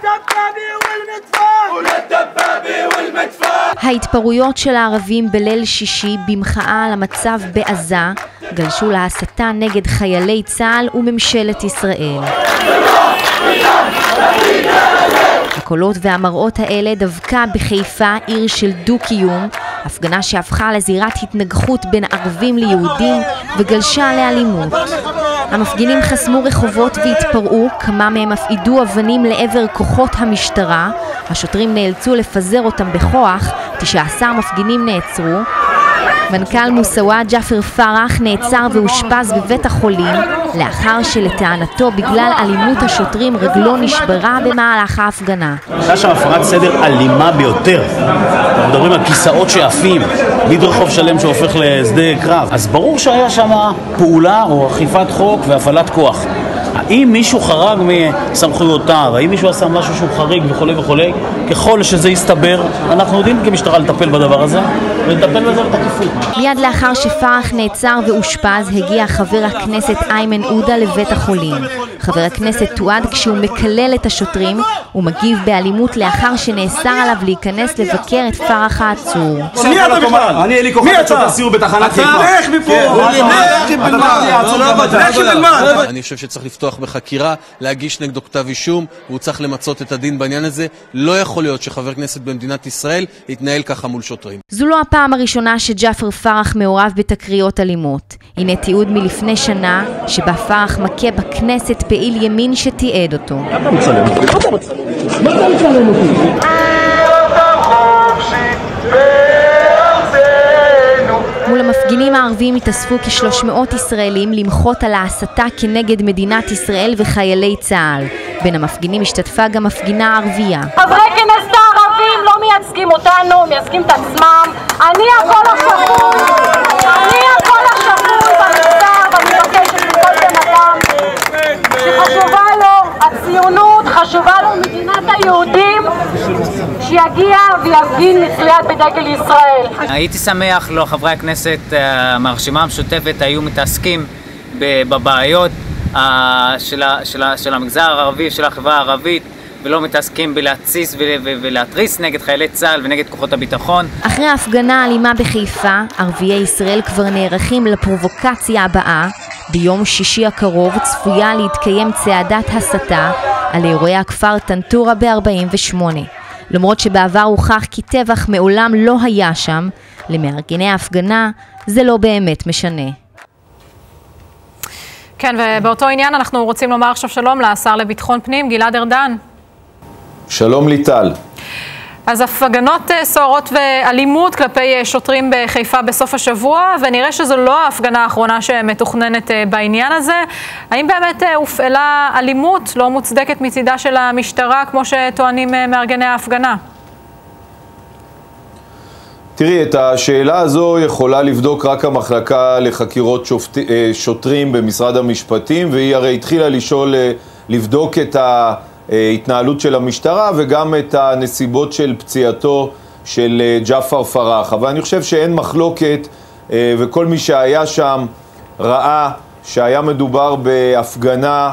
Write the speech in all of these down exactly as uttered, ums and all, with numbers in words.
ההתפרעויות של הערבים בליל שישי במחאה על המצב בעזה גלשו להסתה נגד חיילי צה"ל וממשלת ישראל. הקולות והמראות האלה דווקא בחיפה, עיר של דו-קיום, הפגנה שהפכה לזירת התנגחות בין ערבים ליהודים וגלשה לאלימות. המפגינים חסמו רחובות והתפרעו, כמה מהם אף יידו אבנים לעבר כוחות המשטרה. השוטרים נאלצו לפזר אותם בכוח, תשע עשרה מפגינים נעצרו. מנכ"ל מוסאווה ג'אפר פרח נעצר ואושפז בבית החולים לאחר שלטענתו בגלל אלימות השוטרים רגלו נשברה במהלך ההפגנה. הייתה שם הפרת סדר אלימה ביותר. אנחנו מדברים על כיסאות שעפים, מדרחוב שלם שהופך לשדה קרב. אז ברור שהיה שם פעולה או אכיפת חוק והפעלת כוח. האם מישהו חרג מסמכויותיו, האם מישהו עשה משהו שהוא חריג וכו' וכו', ככל שזה יסתבר, אנחנו יודעים כמשטרה לטפל בדבר הזה, ולטפל בזה בתקיפות. מיד לאחר שפרח נעצר ואושפז, הגיע חבר הכנסת איימן עודה לבית החולים. חבר הכנסת תועד כשהוא מקלל את השוטרים, ומגיב באלימות לאחר שנאסר עליו להיכנס לבקר את פרח העצור. מי אתה בכלל? אני אלי כוכב שוטר סיור בתחנת חיפה. אתה איך מפה? אני חושב שצריך לפתוח בחקירה, להגיש נגדו כתב אישום, והוא צריך למצות את הדין בעניין הזה. לא יכול להיות שחבר כנסת במדינת ישראל יתנהל ככה מול שוטרים. זו לא הפעם הראשונה שג'אפר פרח מעורב בתקריות אלימות. הנה תיעוד מלפני שנה שבה פרח מכה בכנסת פעיל ימין שתיעד אותו. אתה מצלם אותי? אתה מצלם אותי? מה אתה מצלם אותי? מול המפגינים הערבים התאספו כ-שלוש מאות ישראלים למחות על ההסתה כנגד מדינת ישראל וחיילי צה"ל. בין המפגינים השתתפה גם מפגינה ערבייה. חברי כנסת הערבים לא מייצגים אותנו, מייצגים את עצמם. אני הכל השפוי, אני הכל השפוי במגזר, ואני מבקשת מכל בן אדם שחשובה לו הציונות, חשובה לו מדינת היהודים, שיגיע ויפגין מצליח בדגל ישראל. הייתי שמח לו חברי הכנסת מהרשימה המשותפת היו מתעסקים בבעיות של המגזר הערבי, של החברה הערבית, ולא מתעסקים בלהציס ולהתריס נגד חיילי צה"ל ונגד כוחות הביטחון. אחרי ההפגנה האלימה בחיפה, ערביי ישראל כבר נערכים לפרובוקציה הבאה. ביום שישי הקרוב צפויה להתקיים צעדת הסתה על אירועי הכפר טנטורה ב-ארבעים ושמונה. למרות שבעבר הוכח כי טבח מעולם לא היה שם, למארגני ההפגנה זה לא באמת משנה. כן, ובאותו עניין אנחנו רוצים לומר עכשיו שלום לשר לביטחון פנים, גלעד ארדן. שלום ליטל. אז הפגנות סוערות ואלימות כלפי שוטרים בחיפה בסוף השבוע, ונראה שזו לא ההפגנה האחרונה שמתוכננת בעניין הזה. האם באמת הופעלה אלימות לא מוצדקת מצידה של המשטרה, כמו שטוענים מארגני ההפגנה? תראי, את השאלה הזו יכולה לבדוק רק המחלקה לחקירות שופט... שוטרים במשרד המשפטים, והיא הרי התחילה לשאול, לבדוק את ההתנהלות של המשטרה וגם את הנסיבות של פציעתו של ג'אפר פרח. אבל אני חושב שאין מחלוקת, וכל מי שהיה שם ראה שהיה מדובר בהפגנה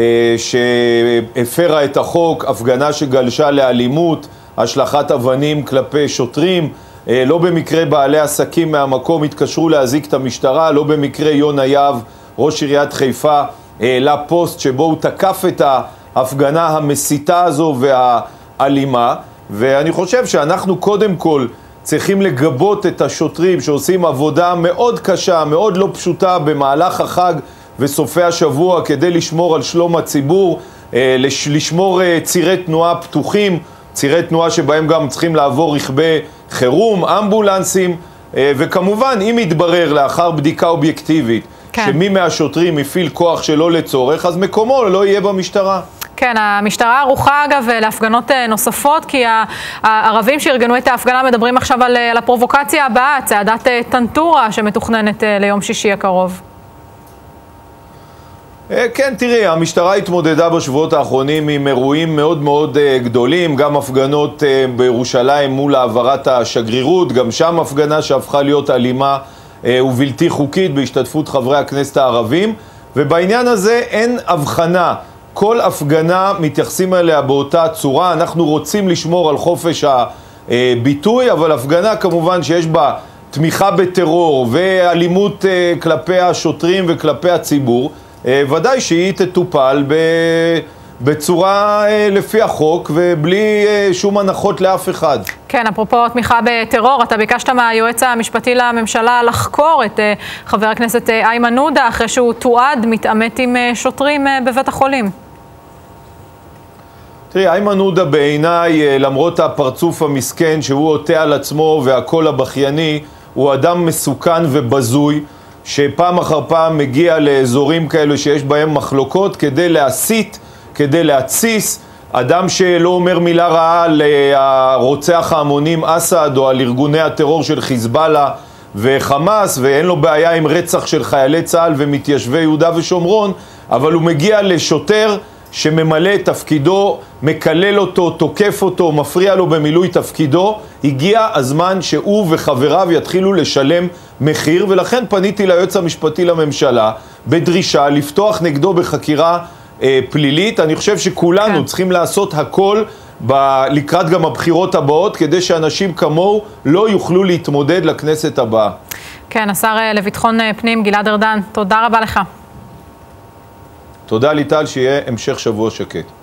שהפרה את החוק, הפגנה שגלשה לאלימות, השלכת אבנים כלפי שוטרים. לא במקרה בעלי עסקים מהמקום התקשרו להזיק את המשטרה, לא במקרה יונה יהב, ראש עיריית חיפה, העלה פוסט שבו הוא תקף את ההפגנה המסיתה הזו והאלימה, ואני חושב שאנחנו קודם כל צריכים לגבות את השוטרים שעושים עבודה מאוד קשה, מאוד לא פשוטה במהלך החג וסופי השבוע כדי לשמור על שלום הציבור, לשמור צירי תנועה פתוחים, צירי תנועה שבהם גם צריכים לעבור רכבי חירום, אמבולנסים, וכמובן אם יתברר לאחר בדיקה אובייקטיבית כן. שמי מהשוטרים יפעיל כוח שלא לצורך, אז מקומו לא יהיה במשטרה. כן, המשטרה ערוכה אגב להפגנות נוספות, כי הערבים שארגנו את ההפגנה מדברים עכשיו על, על הפרובוקציה הבאה, צעדת טנטורה שמתוכננת ליום שישי הקרוב. כן, תראי, המשטרה התמודדה בשבועות האחרונים עם אירועים מאוד מאוד גדולים, גם הפגנות בירושלים מול העברת השגרירות, גם שם הפגנה שהפכה להיות אלימה ובלתי חוקית בהשתתפות חברי הכנסת הערבים, ובעניין הזה אין הבחנה כל הפגנה מתייחסים אליה באותה צורה. אנחנו רוצים לשמור על חופש הביטוי, אבל הפגנה כמובן שיש בה תמיכה בטרור ואלימות כלפי השוטרים וכלפי הציבור, ודאי שהיא תטופל בצורה לפי החוק ובלי שום הנחות לאף אחד. כן, אפרופו תמיכה בטרור, אתה ביקשת מהיועץ המשפטי לממשלה לחקור את חבר הכנסת איימן עודה אחרי שהוא תועד מתעמת עם שוטרים בבית החולים. תראי, איימן עודה בעיניי, למרות הפרצוף המסכן שהוא עוטה על עצמו והקול הבכייני, הוא אדם מסוכן ובזוי, שפעם אחר פעם מגיע לאזורים כאלו שיש בהם מחלוקות כדי להסית, כדי להציס. אדם שלא אומר מילה רעה על הרוצח ההמונים אסד או על ארגוני הטרור של חיזבאללה וחמאס, ואין לו בעיה עם רצח של חיילי צה"ל ומתיישבי יהודה ושומרון, אבל הוא מגיע לשוטר שממלא את תפקידו, מקלל אותו, תוקף אותו, מפריע לו במילוי תפקידו. הגיע הזמן שהוא וחבריו יתחילו לשלם מחיר, ולכן פניתי ליועץ המשפטי לממשלה בדרישה לפתוח נגדו בחקירה אה, פלילית. אני חושב שכולנו כן. צריכים לעשות הכל ב- לקראת גם הבחירות הבאות, כדי שאנשים כמוהו לא יוכלו להתמודד לכנסת הבאה. כן, השר לביטחון פנים גלעד ארדן, תודה רבה לך. תודה ליטל, שיהיה המשך שבוע שקט.